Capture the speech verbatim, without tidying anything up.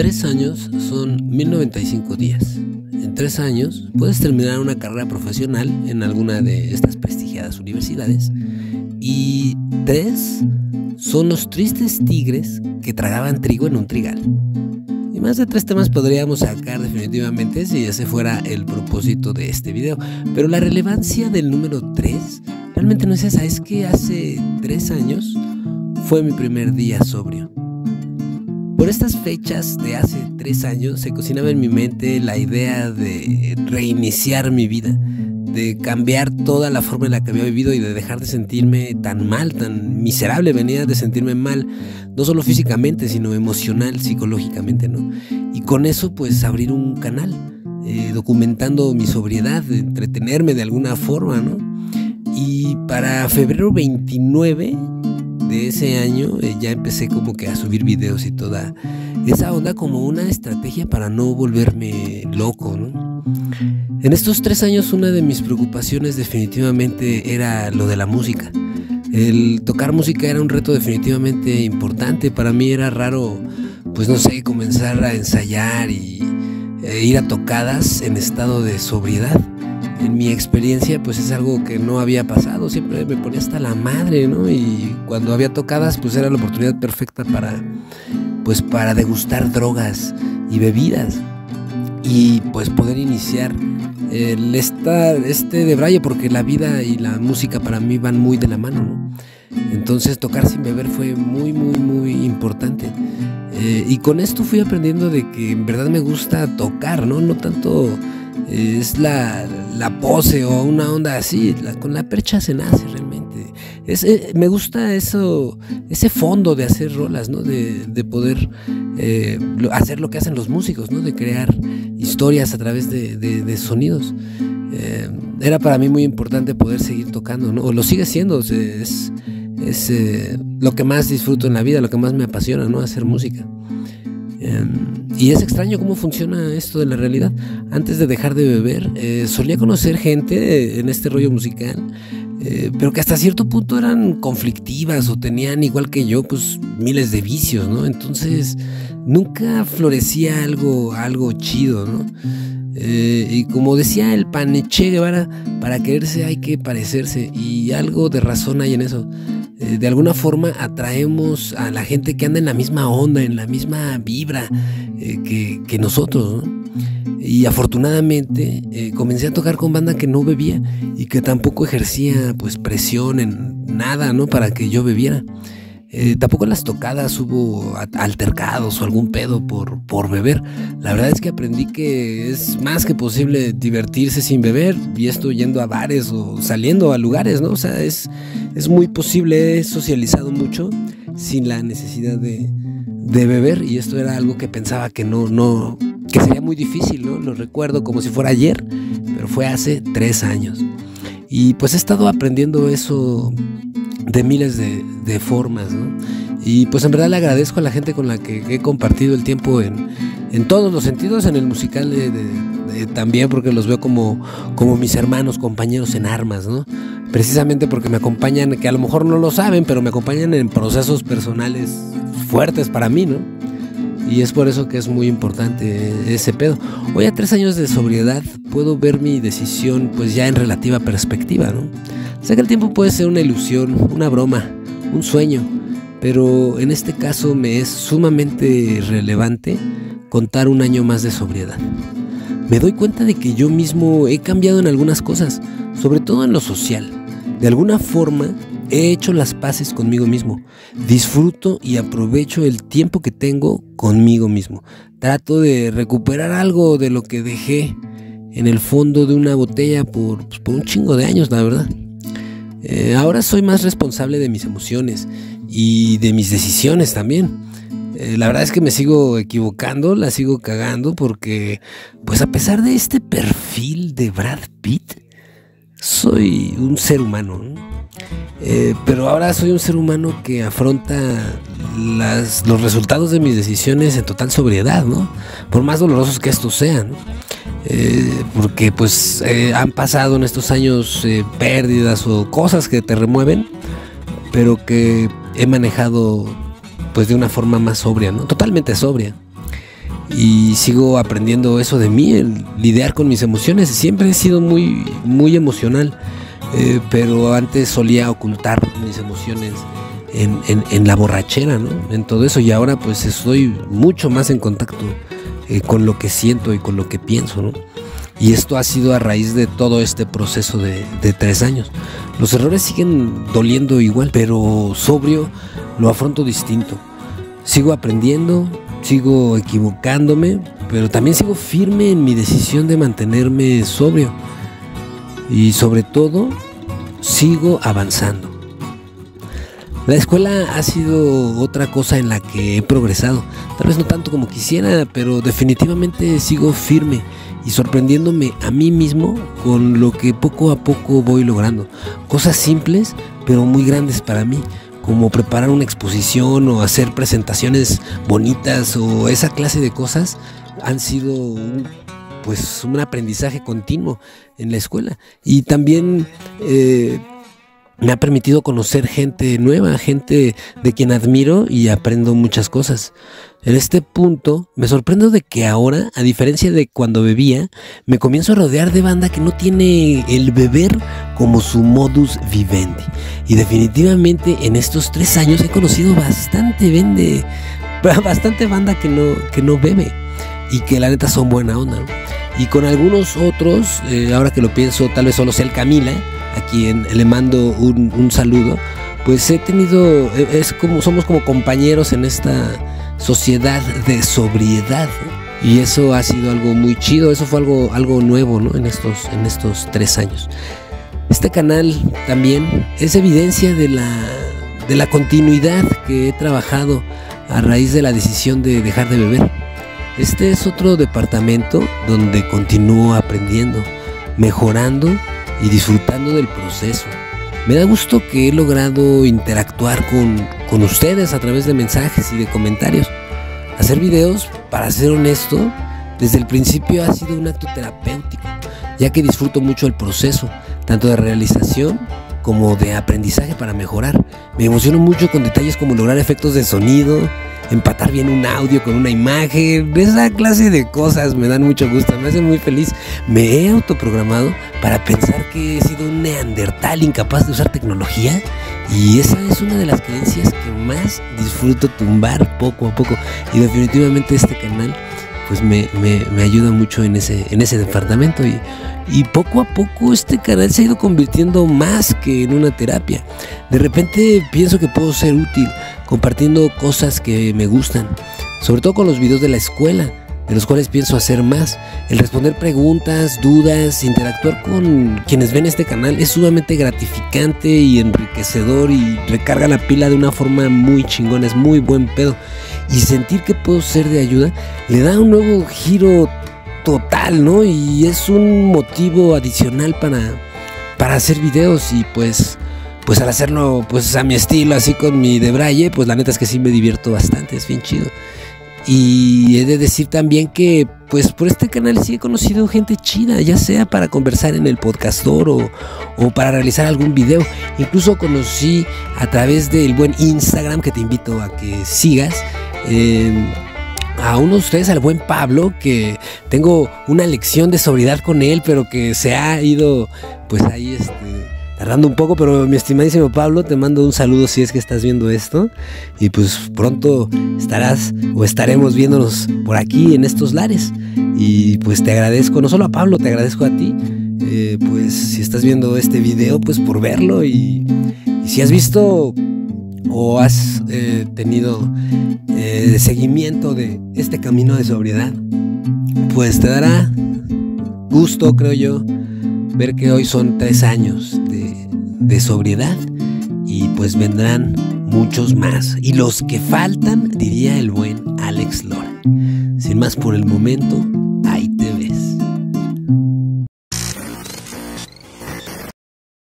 Tres años son mil noventa y cinco días. En tres años puedes terminar una carrera profesional en alguna de estas prestigiadas universidades. Y tres son los tristes tigres que tragaban trigo en un trigal. Y más de tres temas podríamos sacar definitivamente si ese fuera el propósito de este video. Pero la relevancia del número tres realmente no es esa. Es que hace tres años fue mi primer día sobrio. Por estas fechas de hace tres años se cocinaba en mi mente la idea de reiniciar mi vida, de cambiar toda la forma en la que había vivido y de dejar de sentirme tan mal, tan miserable. Venía de sentirme mal, no solo físicamente, sino emocional, psicológicamente, ¿no? Y con eso, pues, abrir un canal, eh, documentando mi sobriedad, de entretenerme de alguna forma, ¿no? Y para febrero veintinueve de ese año eh, ya empecé como que a subir videos y toda esa onda como una estrategia para no volverme loco, ¿no? En estos tres años una de mis preocupaciones definitivamente era lo de la música. El tocar música era un reto definitivamente importante. Para mí era raro, pues no sé, comenzar a ensayar y e ir a tocadas en estado de sobriedad. En mi experiencia, pues es algo que no había pasado. Siempre me ponía hasta la madre, ¿no? Y cuando había tocadas, pues era la oportunidad perfecta para, pues para degustar drogas y bebidas. Y pues poder iniciar el estar, este debraye, porque la vida y la música para mí van muy de la mano, ¿no? Entonces tocar sin beber fue muy, muy, muy importante. Eh, y con esto fui aprendiendo de que en verdad me gusta tocar, ¿no? No tanto eh, es la, la pose o una onda así. La, con la percha se nace realmente. Es, eh, me gusta eso, ese fondo de hacer rolas, ¿no? De, de poder eh, hacer lo que hacen los músicos, ¿no? De crear historias a través de, de, de sonidos. Eh, era para mí muy importante poder seguir tocando, ¿no? O lo sigue siendo. O sea, es es eh, lo que más disfruto en la vida, lo que más me apasiona, ¿no? Hacer música. Eh, y es extraño cómo funciona esto de la realidad. Antes de dejar de beber, eh, solía conocer gente en este rollo musical, eh, pero que hasta cierto punto eran conflictivas o tenían, igual que yo, pues miles de vicios, ¿no? Entonces nunca florecía algo, algo chido, ¿no? Eh, y como decía el pan Che Guevara, para quererse hay que parecerse, y algo de razón hay en eso. Eh, de alguna forma atraemos a la gente que anda en la misma onda, en la misma vibra eh, que, que nosotros, ¿no? Y afortunadamente eh, comencé a tocar con banda que no bebía y que tampoco ejercía pues presión en nada, ¿no? Para que yo bebiera. Eh, tampoco en las tocadas hubo altercados o algún pedo por, por beber. La verdad es que aprendí que es más que posible divertirse sin beber, y esto yendo a bares o saliendo a lugares, ¿no? O sea, es, es muy posible. He socializado mucho sin la necesidad de, de beber, y esto era algo que pensaba que no, no, que sería muy difícil, ¿no? Lo recuerdo como si fuera ayer, pero fue hace tres años. Y pues he estado aprendiendo eso de miles de, de formas, ¿no? Y pues en verdad le agradezco a la gente con la que he compartido el tiempo en, en todos los sentidos, en el musical de, de, de, también, porque los veo como, como mis hermanos, compañeros en armas, ¿no? Precisamente porque me acompañan, que a lo mejor no lo saben, pero me acompañan en procesos personales fuertes para mí, ¿no? Y es por eso que es muy importante ese pedo. Hoy, a tres años de sobriedad, puedo ver mi decisión pues ya en relativa perspectiva, ¿no? Sé que el tiempo puede ser una ilusión, una broma, un sueño, pero en este caso me es sumamente relevante contar un año más de sobriedad. Me doy cuenta de que yo mismo he cambiado en algunas cosas, sobre todo en lo social. De alguna forma he hecho las paces conmigo mismo. Disfruto y aprovecho el tiempo que tengo conmigo mismo. Trato de recuperar algo de lo que dejé en el fondo de una botella por, pues, por un chingo de años, la verdad. Eh, ahora soy más responsable de mis emociones y de mis decisiones también. Eh, la verdad es que me sigo equivocando, la sigo cagando, porque pues a pesar de este perfil de Brad Pitt, soy un ser humano, ¿no? Eh, pero ahora soy un ser humano que afronta las, los resultados de mis decisiones en total sobriedad, ¿no? Por más dolorosos que estos sean, ¿no? Eh, porque pues eh, han pasado en estos años eh, pérdidas o cosas que te remueven, pero que he manejado pues de una forma más sobria, ¿no? Totalmente sobria. y sigo aprendiendo eso de mí, el lidiar con mis emociones. Siempre he sido muy, muy emocional, eh, pero antes solía ocultar mis emociones en, en, en la borrachera, ¿no? En todo eso, y ahora pues estoy mucho más en contacto eh, con lo que siento y con lo que pienso, ¿no? Y esto ha sido a raíz de todo este proceso de, de tres años. Los errores siguen doliendo igual, pero sobrio lo afronto distinto. Sigo aprendiendo, sigo equivocándome, pero también sigo firme en mi decisión de mantenerme sobrio. Y sobre todo, sigo avanzando. La escuela ha sido otra cosa en la que he progresado. Tal vez no tanto como quisiera, pero definitivamente sigo firme y sorprendiéndome a mí mismo con lo que poco a poco voy logrando. Cosas simples, pero muy grandes para mí, como preparar una exposición o hacer presentaciones bonitas o esa clase de cosas han sido un, pues, un aprendizaje continuo en la escuela. Y también eh, me ha permitido conocer gente nueva, gente de quien admiro y aprendo muchas cosas. En este punto me sorprendo de que ahora, a diferencia de cuando bebía, me comienzo a rodear de banda que no tiene el beber como su modus vivendi. Y definitivamente en estos tres años he conocido bastante vende, bastante banda que no, que no bebe y que la neta son buena onda, ¿no? Y con algunos otros, eh, ahora que lo pienso, tal vez solo sea el Camila, a quien le mando un, un saludo, pues he tenido, es como, somos como compañeros en esta sociedad de sobriedad, y eso ha sido algo muy chido. Eso fue algo, algo nuevo, ¿no? en, estos, en estos tres años. Este canal también es evidencia de la, de la continuidad que he trabajado a raíz de la decisión de dejar de beber. Este es otro departamento donde continúo aprendiendo, mejorando y disfrutando del proceso. Me da gusto que he logrado interactuar con, con ustedes a través de mensajes y de comentarios. Hacer videos, para ser honesto, desde el principio ha sido un acto terapéutico, ya que disfruto mucho el proceso, tanto de realización como de aprendizaje para mejorar. Me emociono mucho con detalles como lograr efectos de sonido, empatar bien un audio con una imagen, esa clase de cosas me dan mucho gusto, me hacen muy feliz. Me he autoprogramado para pensar que he sido un neandertal incapaz de usar tecnología, y esa es una de las creencias que más disfruto tumbar poco a poco, y definitivamente este canal pues me, me, me ayuda mucho en ese, en ese departamento, y, y poco a poco este canal se ha ido convirtiendo más que en una terapia. De repente pienso que puedo ser útil compartiendo cosas que me gustan, sobre todo con los videos de la escuela, de los cuales pienso hacer más. El responder preguntas, dudas, interactuar con quienes ven este canal es sumamente gratificante y enriquecedor, y recarga la pila de una forma muy chingona, es muy buen pedo. Y sentir que puedo ser de ayuda le da un nuevo giro total, ¿no? Y es un motivo adicional para, para hacer videos, y pues... Pues al hacerlo pues a mi estilo, así con mi debraye, pues la neta es que sí me divierto bastante, es bien chido. Y he de decir también que pues por este canal sí he conocido gente chida, ya sea para conversar en el podcastor o, o para realizar algún video. Incluso conocí a través del buen Instagram, que te invito a que sigas, eh, a uno de ustedes, al buen Pablo, que tengo una lección de sobriedad con él, pero que se ha ido pues ahí este... tardando un poco, pero mi estimadísimo Pablo, te mando un saludo si es que estás viendo esto, y pues pronto estarás o estaremos viéndonos por aquí en estos lares. Y pues te agradezco, no solo a Pablo, te agradezco a ti, eh, pues si estás viendo este video, pues por verlo, y, y si has visto o has eh, tenido eh, seguimiento de este camino de sobriedad, pues te dará gusto, creo yo, ver que hoy son tres años de, de sobriedad, y pues vendrán muchos más, y los que faltan, diría el buen Alex Lora. Sin más por el momento,